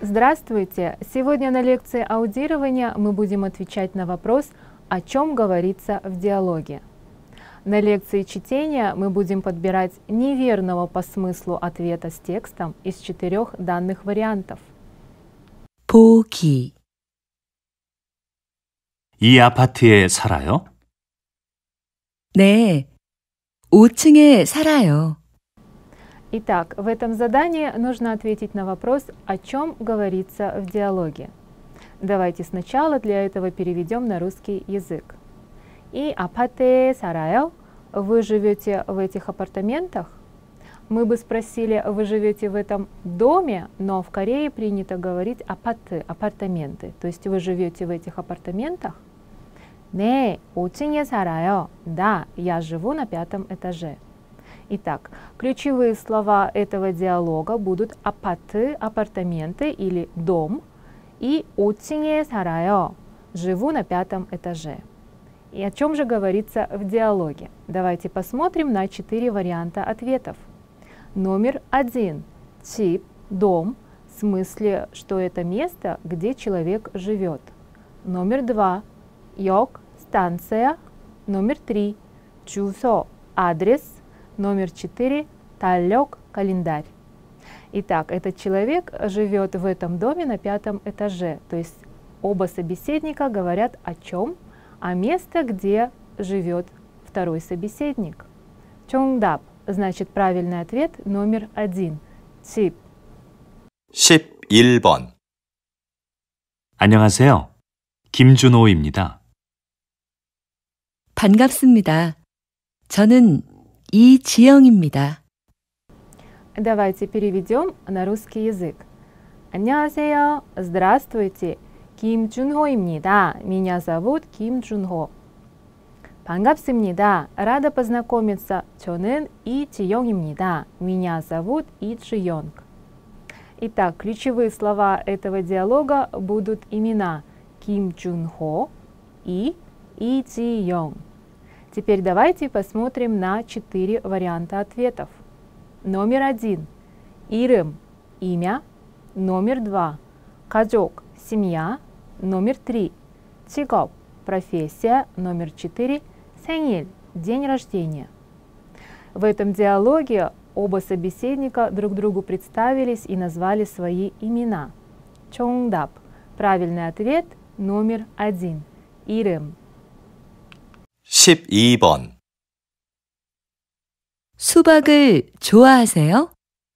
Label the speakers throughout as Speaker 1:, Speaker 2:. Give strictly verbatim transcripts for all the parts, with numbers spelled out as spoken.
Speaker 1: Здравствуйте! Сегодня на лекции аудирования мы будем отвечать на вопрос, о чем говорится в диалоге. На лекции чтения мы будем подбирать неверного по смыслу ответа с текстом из четырех данных вариантов.
Speaker 2: 보기.
Speaker 3: 이 아파트에 살아요?
Speaker 2: 네, 오 층에 살아요.
Speaker 1: Итак, в этом задании нужно ответить на вопрос, о чем говорится в диалоге. Давайте сначала для этого переведем на русский язык. 이 아파트에 살아요? Вы живете в этих апартаментах? Мы бы спросили, вы живете в этом доме, но в Корее принято говорить апаты, апартаменты. То есть вы живете в этих апартаментах? 네, 오 층에 살아요. Да, я живу на пятом этаже. Итак, ключевые слова этого диалога будут апаты, апартаменты или дом, и 오 층에 살아요, живу на пятом этаже. И о чем же говорится в диалоге? Давайте посмотрим на четыре варианта ответов. Номер один. 집, дом, в смысле, что это место, где человек живет. Номер два. 역, станция. Номер три. 주소, адрес. Номер четыре. 달력, календарь. Итак, этот человек живет в этом доме на пятом этаже. То есть оба собеседника говорят о чем? О месте, где живет второй собеседник. 정답, значит правильный ответ номер один. 집.
Speaker 4: 십일 번.
Speaker 3: 안녕하세요. 김준호입니다.
Speaker 2: 반갑습니다. 저는 이지영입니다.
Speaker 1: Давайте переведем на русский язык. 안녕하세요. Здравствуйте. 김준호입니다. Меня зовут Ким Джунхо. 반갑습니다. Рада познакомиться. 저는 이지영입니다. Меня зовут 이지영. Итак, ключевые слова этого диалога будут имена Ким Джунхо и 이지영. Теперь давайте посмотрим на четыре варианта ответов. Номер один. 이름, имя. Номер два. 가족, семья. Номер три. 직업, профессия. Номер четыре. 생일, день рождения. В этом диалоге оба собеседника друг другу представились и назвали свои имена. 정답. Правильный ответ номер один. 이름.
Speaker 4: 십이 번.
Speaker 2: 수박을 좋아하세요?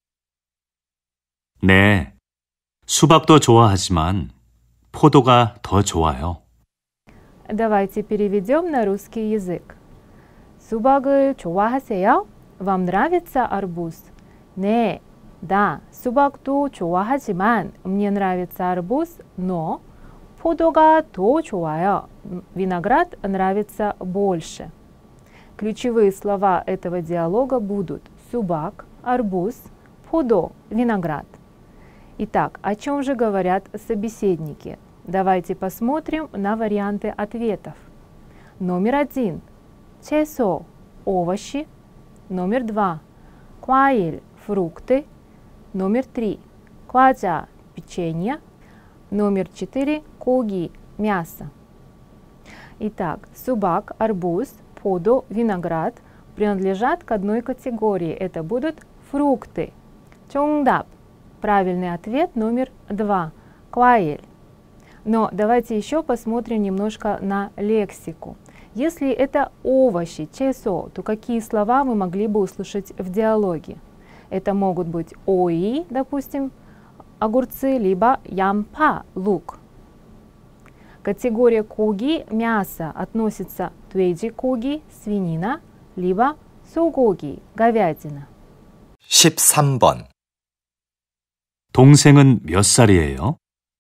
Speaker 3: 네, 수박도 좋아하지만 포도가 더 좋아요.
Speaker 1: Давайте переведем на русский язык. 수박을 좋아하세요? Вам нравится арбуз? 네, да, 수박도 좋아하지만 мне нравится арбуз, но 포도가 더 좋아요. Виноград нравится больше. Ключевые слова этого диалога будут субак, арбуз, подо, виноград. Итак, о чем же говорят собеседники? Давайте посмотрим на варианты ответов. Номер один. 채소, овощи. Номер два. 과일, фрукты. Номер три. 과자, печенье. Номер четыре. 고기, мясо. Итак, субак, арбуз, подо, виноград принадлежат к одной категории. Это будут фрукты. 정답. Правильный ответ номер два. 과일. Но давайте еще посмотрим немножко на лексику. Если это овощи, 채소, то какие слова мы могли бы услышать в диалоге? Это могут быть ои, допустим, огурцы, либо ямпа, лук. Категория 고기, мясо, относится 돼지고기, свинина, либо 소고기, говядина.
Speaker 4: 십삼 번.
Speaker 3: 동생은 몇 살이에요?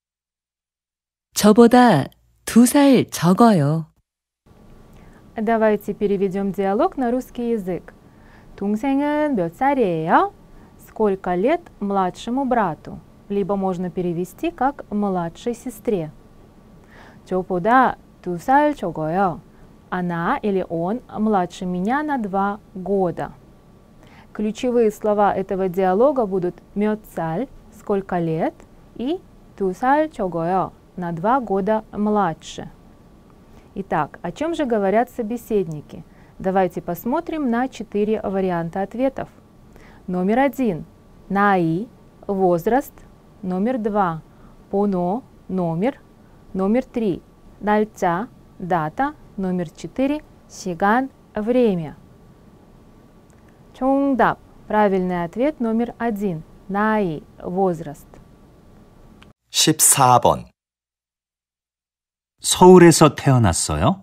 Speaker 2: 저보다 두 살 적어요.
Speaker 1: Давайте переведем диалог на русский язык. 동생은 몇 살이에요? Сколько лет младшему брату? Либо можно перевести как младшей сестре. 저보다 두 살 적어요. Она или он младше меня на два года. Ключевые слова этого диалога будут 몇 살, сколько лет, и 두 살 적어요. На два года младше. Итак, о чем же говорят собеседники? Давайте посмотрим на четыре варианта ответов. Номер один – наи, возраст. Номер два – поно, номер. Номер три – 날짜, дата. Номер четыре – 시간, время. 정답. Правильный ответ номер один. 나이, возраст.
Speaker 4: 십사 번.
Speaker 3: 서울에서 태어났어요?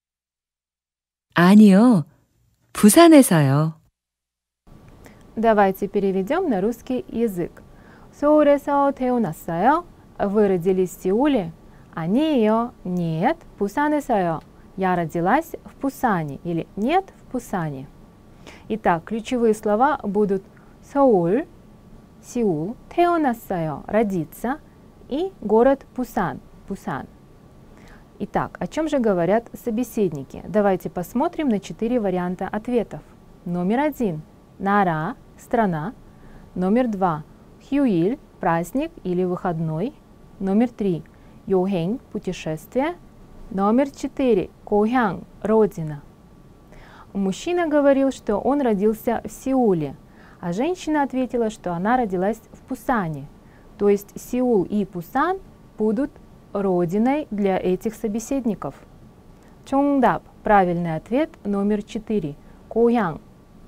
Speaker 2: 아니요. 부산에서요.
Speaker 1: Давайте переведем на русский язык. 서울에서 태어났어요? Вы родились в Сеуле? 아니에요. Нет. 부산에서요. Я родилась в Пусане. Или нет, в Пусане. Итак, ключевые слова будут 서울, Сеул, 태어났어요, родиться, и город Пусан, Пусан. Итак, о чем же говорят собеседники? Давайте посмотрим на четыре варианта ответов. Номер один – нара, страна. Номер два – 휴일, праздник или выходной. Номер три – 여행, путешествие. Номер четыре – 고향, родина. Мужчина говорил, что он родился в Сеуле, а женщина ответила, что она родилась в Пусане. То есть Сеул и Пусан будут родиной для этих собеседников. 정답. Правильный ответ номер четыре. 고향.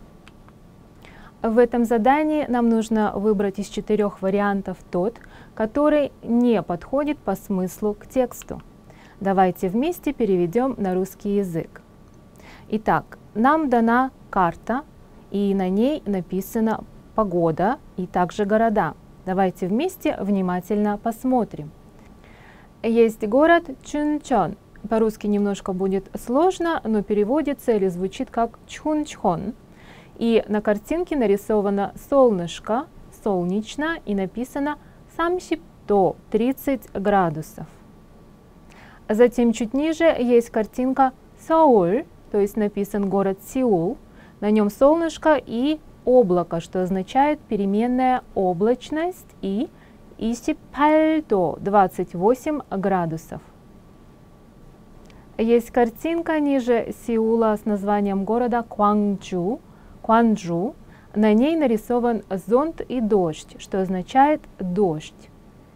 Speaker 1: В этом задании нам нужно выбрать из четырех вариантов тот, который не подходит по смыслу к тексту. Давайте вместе переведем на русский язык. Итак, нам дана карта, и на ней написана погода и также города. Давайте вместе внимательно посмотрим. Есть город Чунчон. По-русски немножко будет сложно, но переводится или звучит как Чхунчхон. И на картинке нарисовано солнышко, солнечно, и написано 삼십 도, тридцать градусов. Затем чуть ниже есть картинка Сеул, то есть написан город Сеул. На нем солнышко и облако, что означает переменная облачность, и 이십팔 도, двадцать восемь градусов. Есть картинка ниже Сеула с названием города Кванджу, Кванджу. На ней нарисован зонт и дождь, что означает дождь.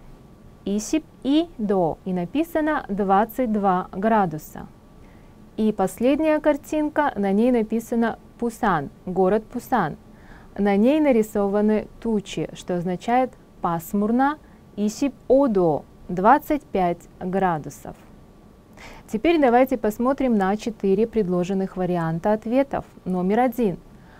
Speaker 1: 이십이 도, и написано двадцать два градуса. И последняя картинка, на ней написано Пусан, город Пусан. На ней нарисованы тучи, что означает пасмурно, 이십오 도, двадцать пять градусов. Теперь давайте посмотрим на четыре предложенных варианта ответов. Номер один.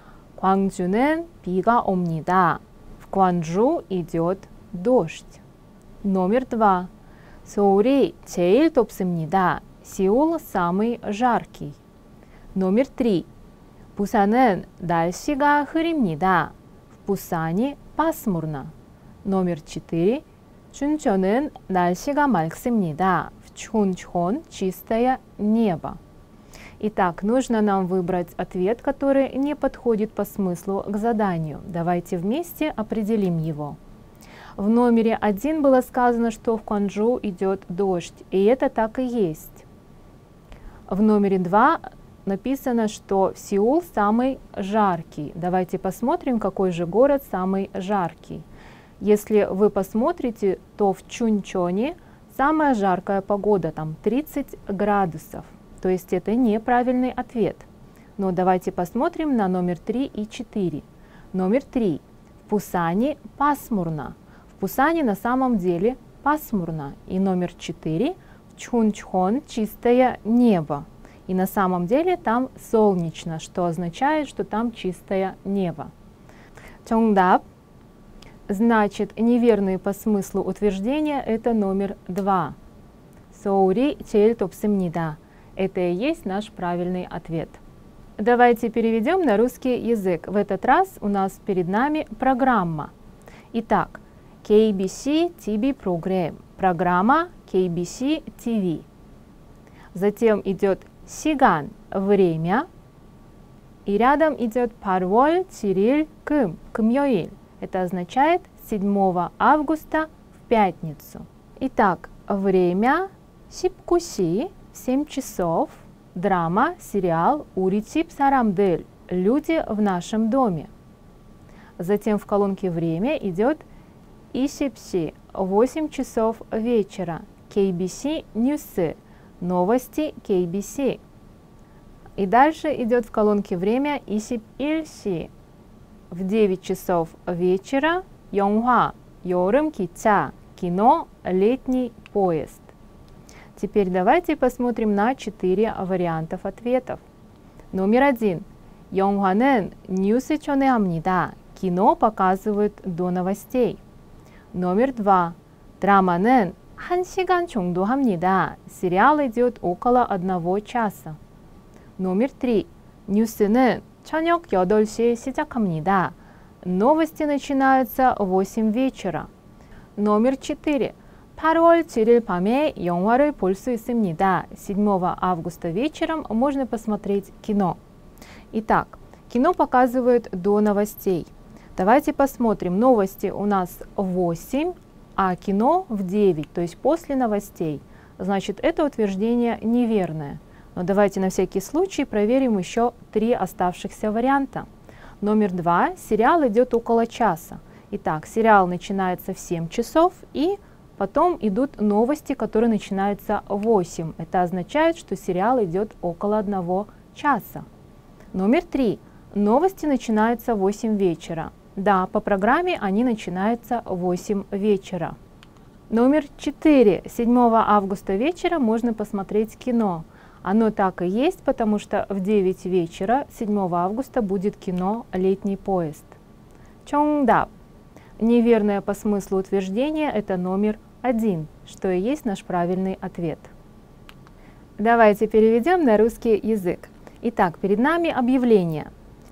Speaker 1: 광주는 비가 옵니다. В Кванджу идет дождь. Номер два. 서울이 제일 덥습니다. Сеул самый жаркий. Номер три. 부산은 날씨가 흐립니다. В Пусане пасмурно. Номер четыре. 춘천은 날씨가 맑습니다. В Чхунчхон чистое небо. Итак, нужно нам выбрать ответ, который не подходит по смыслу к заданию. Давайте вместе определим его. В номере один было сказано, что в Кванджу идет дождь, и это так и есть. В номере два написано, что Сеул самый жаркий. Давайте посмотрим, какой же город самый жаркий. Если вы посмотрите, то в Чунчоне самая жаркая погода, там тридцать градусов. То есть это неправильный ответ. Но давайте посмотрим на номер три и четыре. Номер три. В Пусане пасмурно. В Пусане на самом деле пасмурно. И номер четыре. В Чхунчхон чистое небо. И на самом деле там солнечно, что означает, что там чистое небо. 정답. Значит, неверные по смыслу утверждения это номер два. 서울이 제일 덥습니다. Это и есть наш правильный ответ. Давайте переведем на русский язык. В этот раз у нас перед нами программа. Итак, кей би си ти ви программ. Программа кей би си ти ви. Затем идет 시간, время. И рядом идет 팔월 칠일 금, 금요일. Это означает седьмого августа в пятницу. Итак, время 십구 시, семь часов, драма, сериал «Ури 집 사람들», люди в нашем доме. Затем в колонке «Время» идет 이십 시, восемь часов вечера, кей би си News, новости кей би си. И дальше идет в колонке «Время» 이십일 시, в девять часов вечера, 영화, 여름 기차, кино, летний поезд. Теперь давайте посмотрим на четыре вариантов ответов. Номер один. 영화는 뉴스 전해합니다. Кино показывают до новостей. Номер два. 드라마는 한 시간 정도 합니다. Сериал идет около одного часа. Номер три. 뉴스는 저녁 여덟 시에 시작합니다. Новости начинаются в восемь вечера. Номер четыре. 팔월 칠일 밤에 영화를 볼 수 있습니다. седьмого августа вечером можно посмотреть кино. Итак, кино показывают до новостей. Давайте посмотрим. Новости у нас в восемь, а кино в девять, то есть после новостей. Значит, это утверждение неверное. Но давайте на всякий случай проверим еще три оставшихся варианта. Номер два. Сериал идет около часа. Итак, сериал начинается в семь часов, и потом идут новости, которые начинаются в восемь. Это означает, что сериал идет около одного часа. Номер три. Новости начинаются в восемь вечера. Да, по программе они начинаются в восемь вечера. Номер четыре. седьмого августа вечера можно посмотреть кино. Оно так и есть, потому что в девять вечера седьмого августа будет кино «Летний поезд». 정답. Неверное по смыслу утверждение – это номер один, что и есть наш правильный ответ. Давайте переведем на русский язык. Итак, перед нами объявление.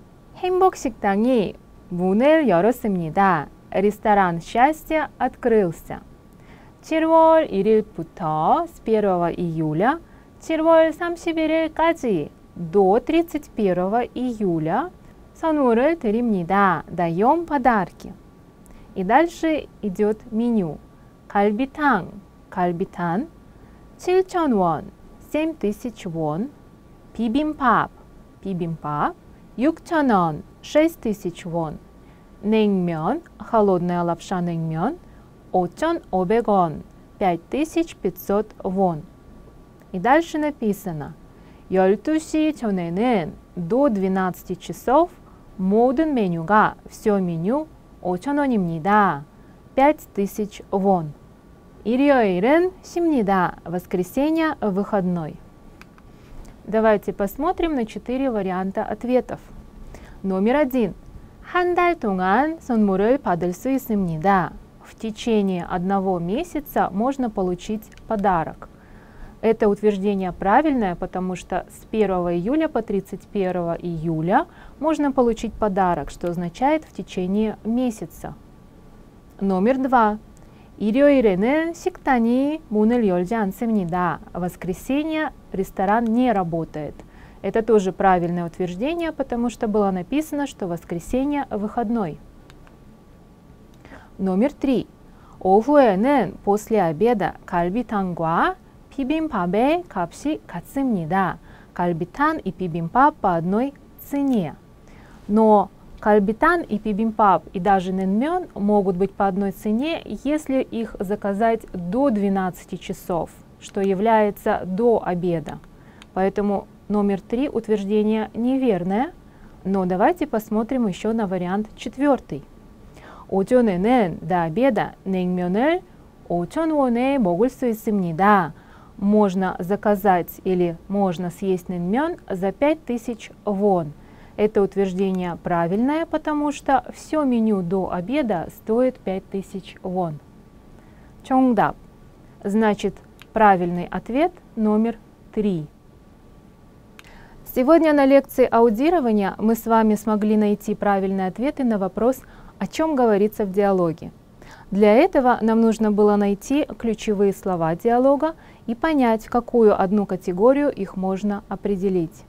Speaker 1: 행복식당이 문을 열었습니다. Ресторан счастья открылся. 칠월 일일부터 с первого июля 칠월 삼십일일까지 до тридцать первого июля 선물을 드립니다. даем подарки. И дальше идет меню. 갈비탕, 갈비탕, 칠천 원, семь тысяч вон. 비빔밥, 비빔밥, 육천 원, шесть тысяч вон. 냉면, холодная лапша 냉면, 오천오백 원, пять тысяч пятьсот вон. И дальше написано, 열두 시 전에는 до двенадцати часов 모든 메뉴가, все меню, 오천 원입니다. пять тысяч вон. 일요일은 쉽니다. Воскресенье, выходной. Давайте посмотрим на четыре варианта ответов. Номер один. 한 달 동안 선물을 받을 수 있습니다. В течение одного месяца можно получить подарок. Это утверждение правильное, потому что с первого июля по тридцать первого июля можно получить подарок, что означает в течение месяца. Номер два. 일요일에는 식당이 문을 열지 않습니다. В воскресенье ресторан не работает. Это тоже правильное утверждение, потому что было написано, что воскресенье выходной. Номер три. 오후에는 после обеда 갈비탕과 비빔밥의 값이 같습니다. 갈비탕 и 비빔밥 по одной цене. Но 갈비탕 и bibimbap и даже нэнмён могут быть по одной цене, если их заказать до двенадцати часов, что является до обеда. Поэтому номер три утверждение неверное, но давайте посмотрим еще на вариант четвертый. 오전에는 до обеда 냉면을 오천 원에 먹을 수 있습니다. Можно заказать или можно съесть нэнмён за пять тысяч вон. Это утверждение правильное, потому что все меню до обеда стоит пять тысяч вон. 정답. Значит, правильный ответ номер три. Сегодня на лекции аудирования мы с вами смогли найти правильные ответы на вопрос, о чем говорится в диалоге. Для этого нам нужно было найти ключевые слова диалога и понять, в какую одну категорию их можно определить.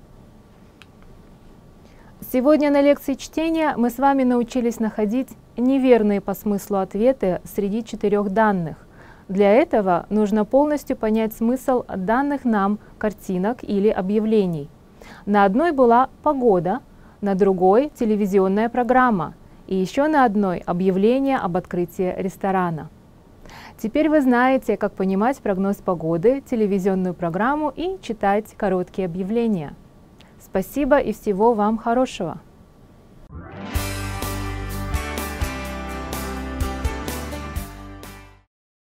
Speaker 1: Сегодня на лекции чтения мы с вами научились находить неверные по смыслу ответы среди четырех данных. Для этого нужно полностью понять смысл данных нам картинок или объявлений. На одной была погода, на другой – телевизионная программа, и еще на одной – объявление об открытии ресторана. Теперь вы знаете, как понимать прогноз погоды, телевизионную программу и читать короткие объявления. Спасибо и всего вам хорошего!